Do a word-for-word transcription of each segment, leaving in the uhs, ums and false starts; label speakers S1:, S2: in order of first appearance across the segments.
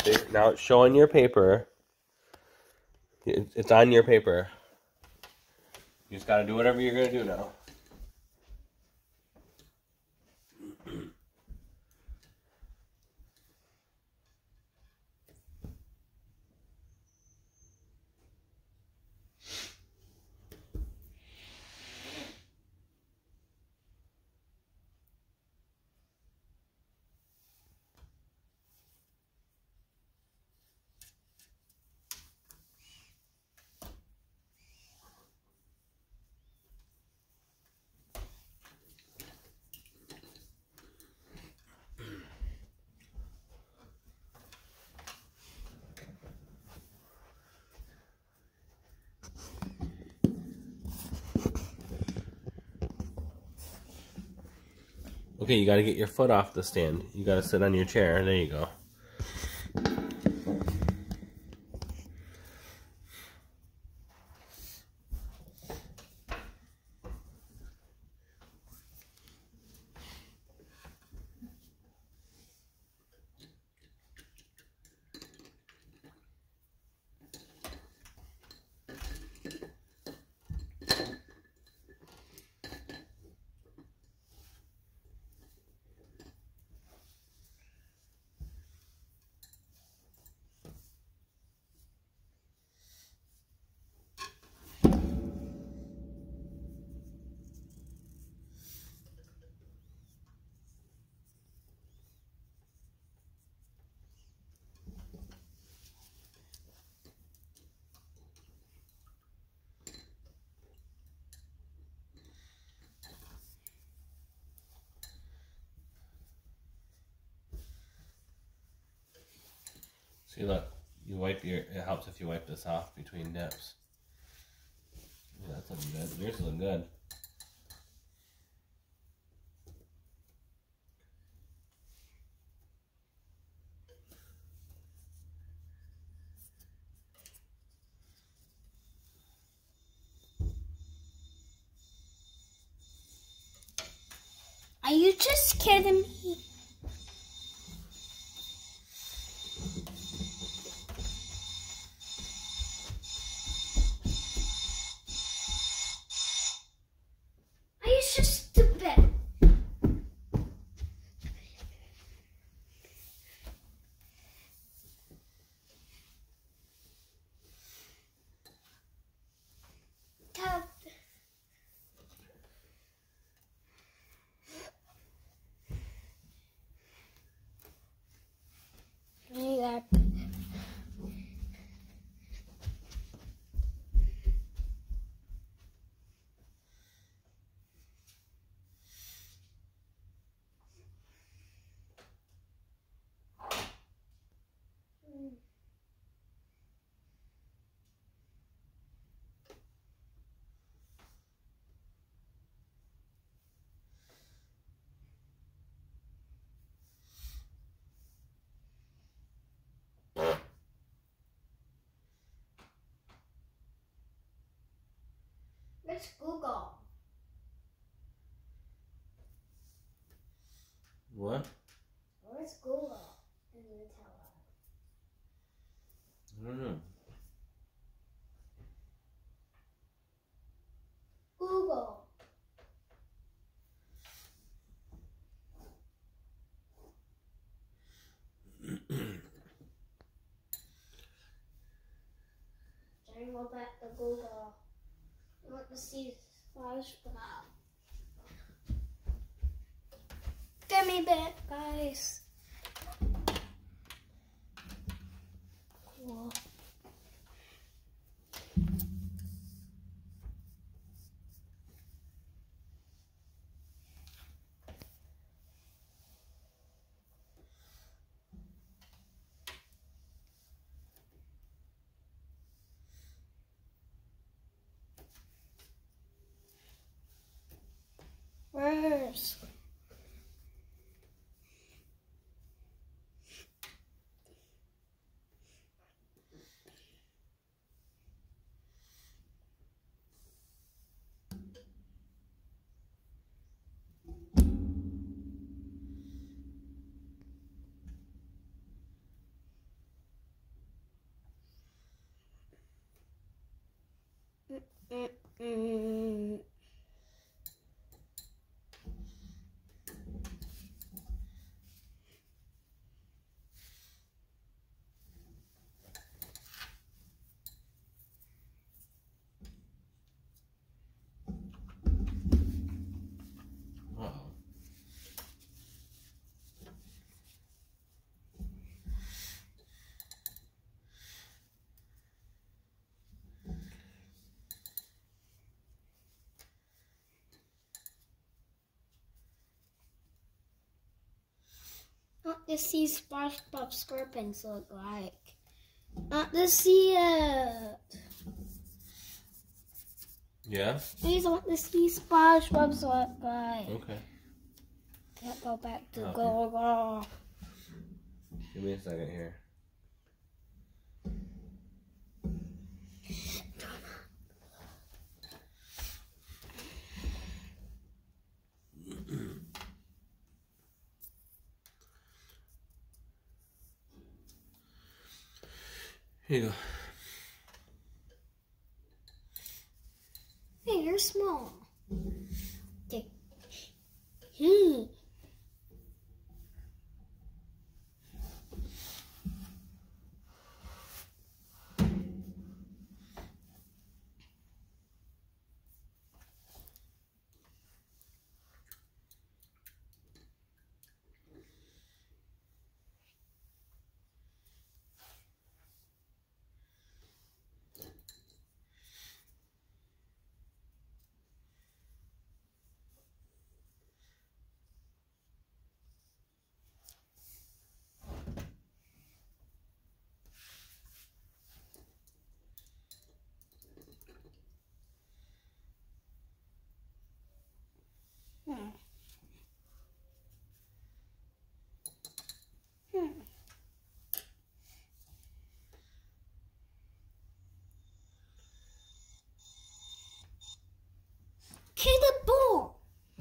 S1: See, now it's showing your paper. It's on your paper. You just gotta do whatever you're gonna do now. Okay, you gotta get your foot off the stand. You gotta sit on your chair. There you go. See, look, you wipe your, it helps if you wipe this off between dips. Yeah, that's looking good. Yours looking good.
S2: Are you just kidding me? Are you just stupid? Dad. Yeah. Let's Google.
S1: What?
S2: Where's Google in Nutella?
S1: I don't know.
S2: Google. Trying to go back to Google. I want to see SpongeBob. Get me back, guys. Cool. Where's Mm, mm.
S1: Uh-oh.
S2: What does see SpongeBob SquarePants look like? Not to see it.
S1: Yeah?
S2: I just want to see SpongeBob's look like.
S1: Okay.
S2: Can't go back to
S1: Okay.
S2: go go.
S1: Give me a second here. Here you go.
S2: Hey, you're small. Okay. Hmm. Hmm. Hmm. Kill the ball.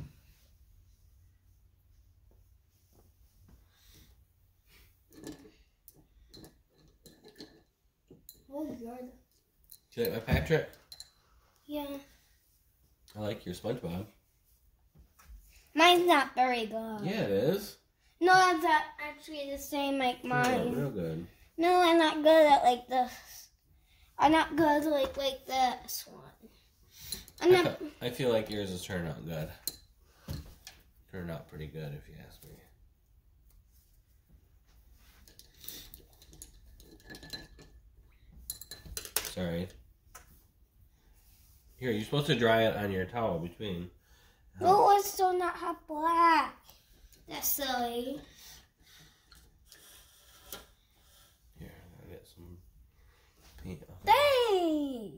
S2: Oh, God.
S1: Do you like my Patrick?
S2: Yeah.
S1: I like your SpongeBob.
S2: Mine's not very good.
S1: Yeah, it is.
S2: No, it's not actually the same like mine.
S1: Yeah, real good.
S2: No, I'm not good at like this. I'm not good like like this one. I'm
S1: I,
S2: not.
S1: fe- I feel like yours is turning out good. Turned out pretty good, if you ask me. Sorry. Here, you're supposed to dry it on your towel between.
S2: No, it's still not have black. That's silly.
S1: Here, I'll get some paint off.
S2: Dang!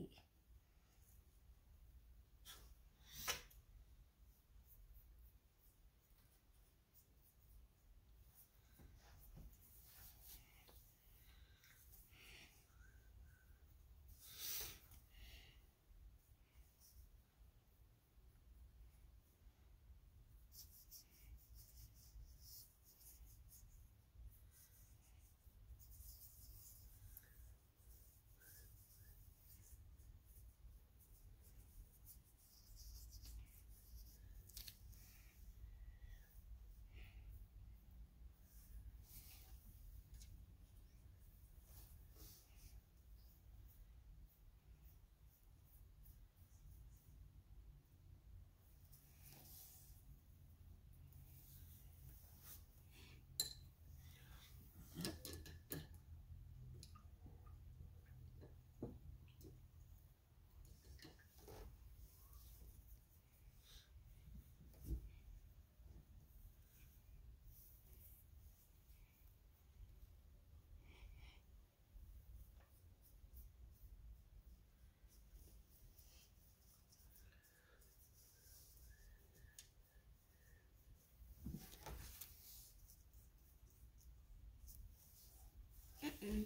S2: Mm-mm.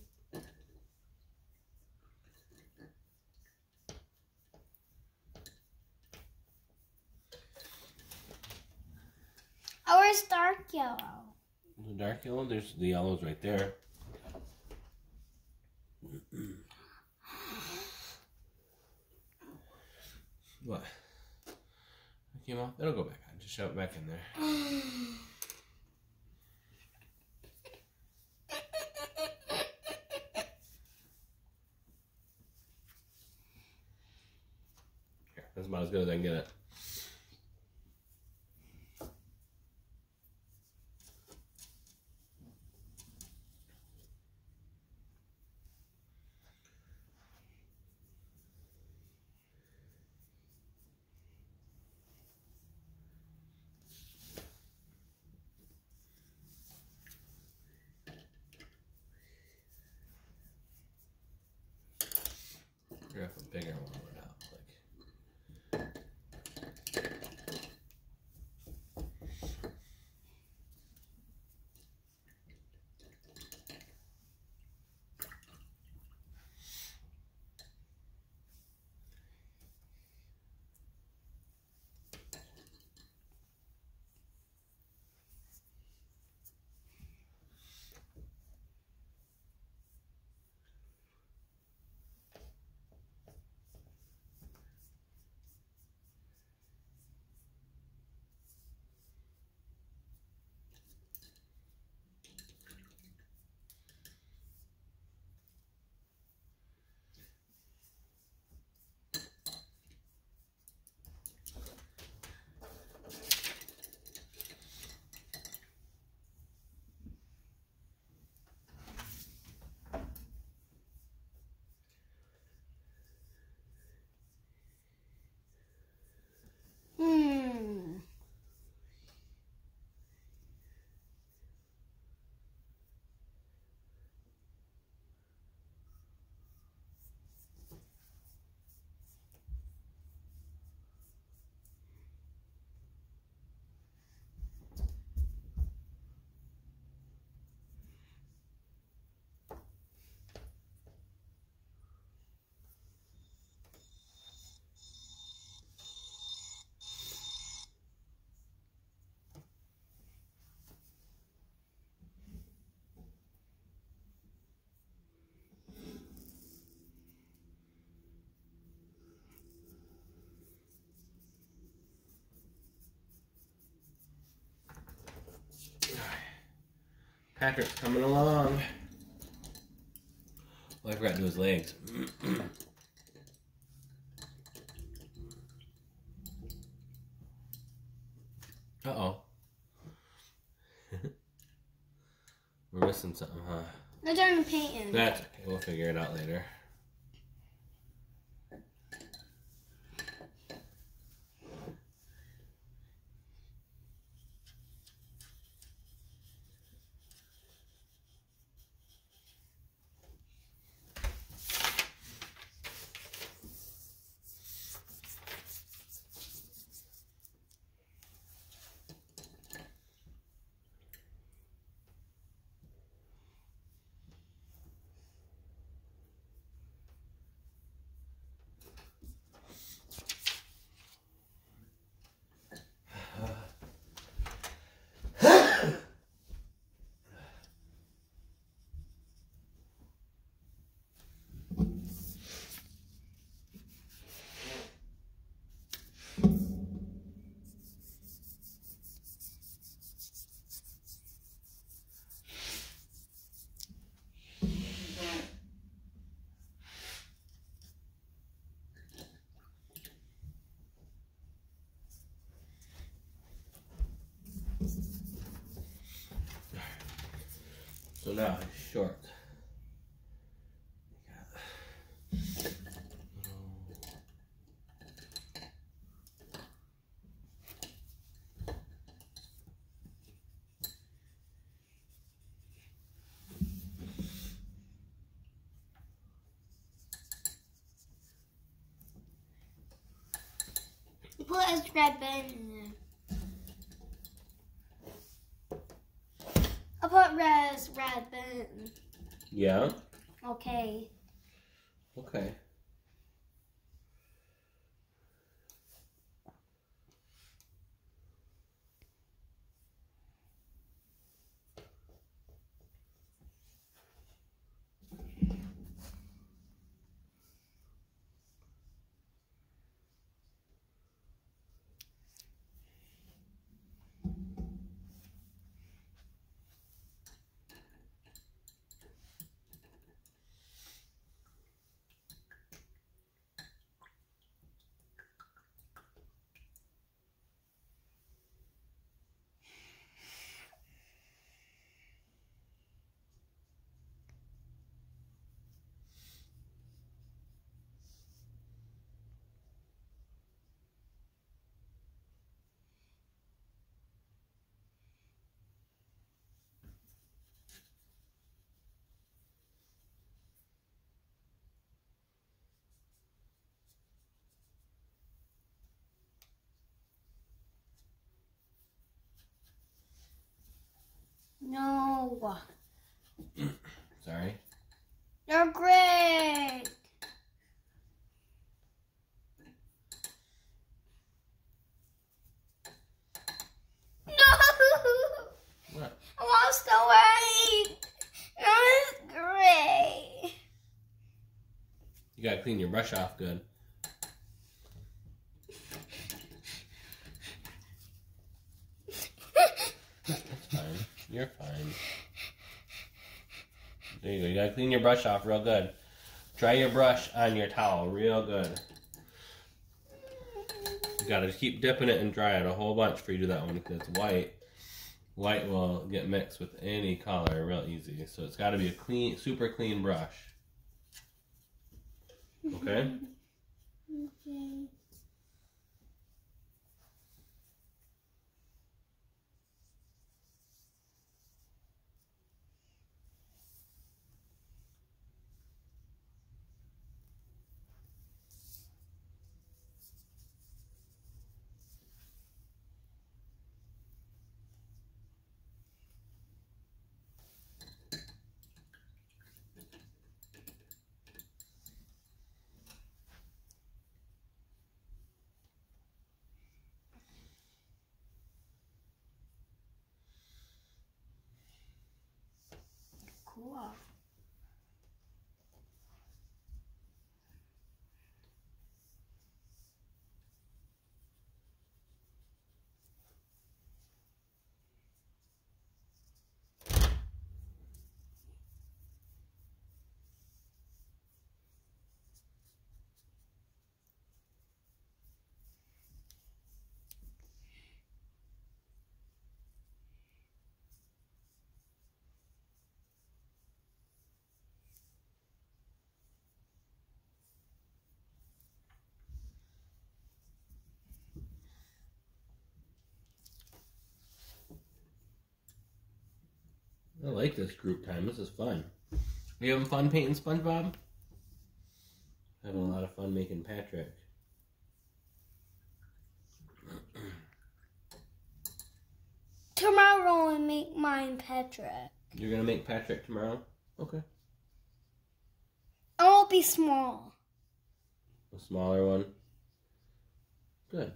S2: Ours dark yellow.
S1: The dark yellow? There's the yellow's right there. What? It came off? It'll go back on. Just shove it back in there. Here, that's about as good as I can get it. Figure out a bigger one right now.
S2: Hmm.
S1: Patrick's coming along. Oh, I forgot to do his legs. Uh-oh. We're missing something, huh?
S2: They're trying to paint in.
S1: That's okay. We'll figure it out later. So now he's short.
S2: Put a red band in there. I'll put red red band.
S1: Yeah?
S2: Okay.
S1: Okay.
S2: No.
S1: Sorry.
S2: They're great. No.
S1: What?
S2: I lost the weight. That was great.
S1: You gotta clean your brush off good. That's fine. You're fine. There you go. You gotta clean your brush off real good. Dry your brush on your towel real good. You gotta keep dipping it and dry it a whole bunch before you do that one because it's white. White will get mixed with any color real easy. So it's gotta be a clean, super clean brush. Okay?
S2: Okay. Cool.
S1: I like this group time. This is fun. Are you having fun painting SpongeBob? Having a lot of fun making Patrick.
S2: Tomorrow I make mine, Patrick.
S1: You're gonna make Patrick tomorrow? Okay.
S2: I will be small.
S1: A smaller one? Good.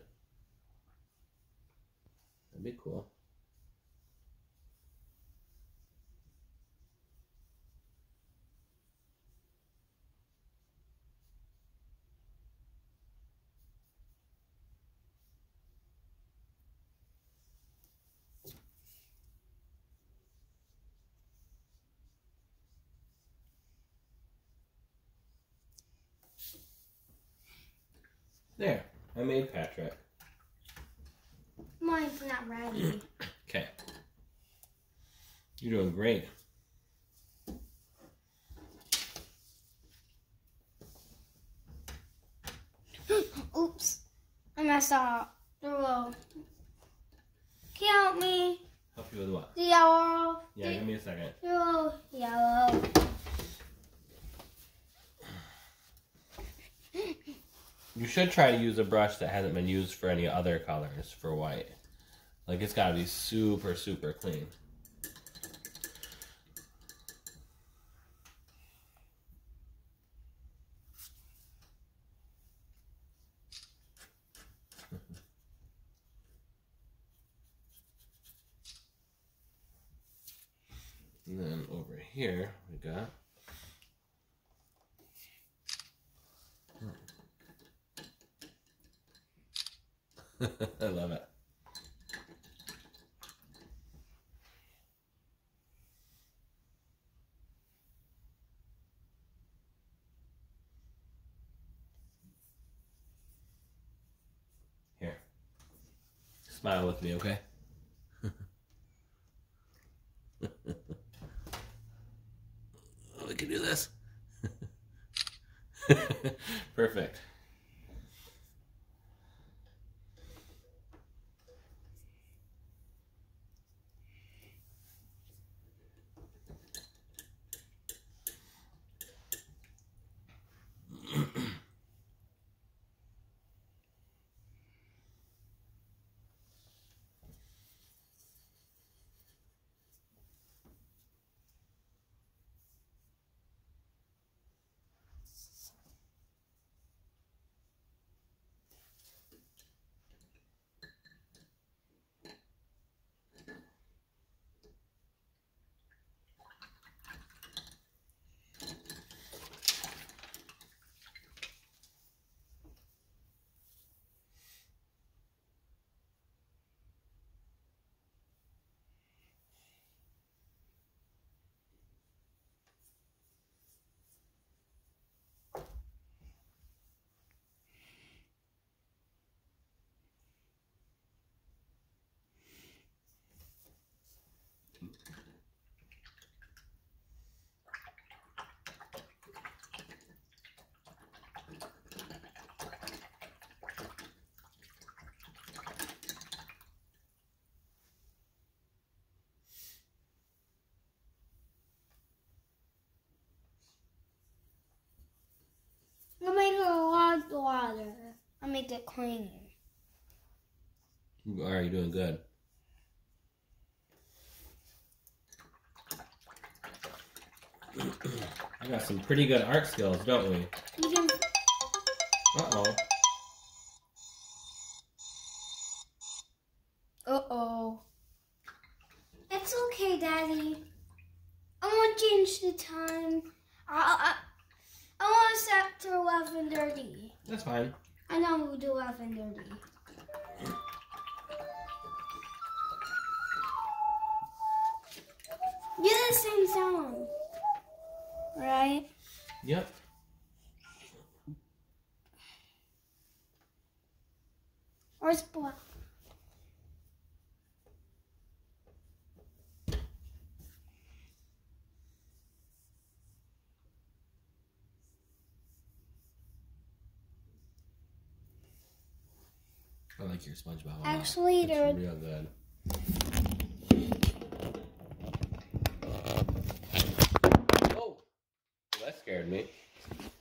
S1: That'd be cool. There, I made Patrick.
S2: Mine's not ready.
S1: Okay. You're doing great.
S2: Oops. I messed up. The roll. Can you help me?
S1: Help you with what?
S2: The yellow.
S1: Yeah,
S2: the
S1: give me a second.
S2: Yellow. Yellow.
S1: You should try to use a brush that hasn't been used for any other colors for white. Like, it's gotta be super, super clean. And then over here, we got I love it. Here. Smile with me, okay? We can do this. Perfect.
S2: make it clean.
S1: You are, you're doing good. I got some pretty good art skills, don't we?
S2: You can...
S1: Uh-oh.
S2: Uh-oh. It's okay, Daddy. I want to change the time. I, I, I want to set to eleven thirty.
S1: That's fine.
S2: I know we'll do eleven thirty. Do the same song. Right?
S1: Yep.
S2: Where's black?
S1: I like your SpongeBob a lot.
S2: Actually,
S1: it's
S2: they're
S1: real good. Oh, well, that scared me.